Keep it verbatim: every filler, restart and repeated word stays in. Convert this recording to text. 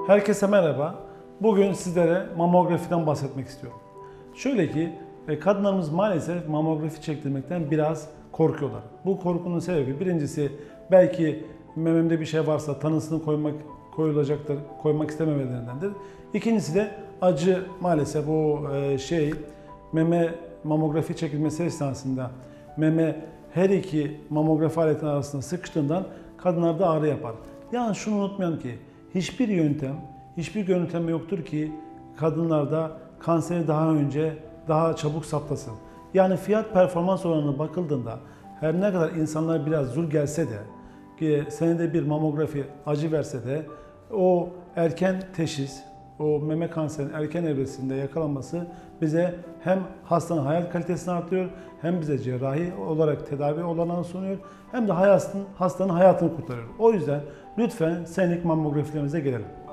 Herkese merhaba. Bugün sizlere mamografiden bahsetmek istiyorum. Şöyle ki kadınlarımız maalesef mamografi çektirmekten biraz korkuyorlar. Bu korkunun sebebi birincisi belki mememde bir şey varsa tanısını koymak koyulacaktır, koymak istememelerindendir. İkincisi de acı, maalesef o şey meme mamografi çekilmesi esnasında meme her iki mamografi aletinin arasında sıkıştığından kadınlarda ağrı yapar. Yani şunu unutmayın ki hiçbir yöntem, hiçbir yöntem yoktur ki kadınlarda kanseri daha önce, daha çabuk saptasın. Yani fiyat performans oranına bakıldığında her ne kadar insanlar biraz zul gelse de, ki senede bir mamografi acı verse de o erken teşhis, o meme kanserinin erken evresinde yakalanması bize hem hastanın hayat kalitesini artırıyor, hem bize cerrahi olarak tedavi olanağı sunuyor, hem de hastanın, hastanın hayatını kurtarıyor. O yüzden lütfen senelik mamografilerimize gelelim.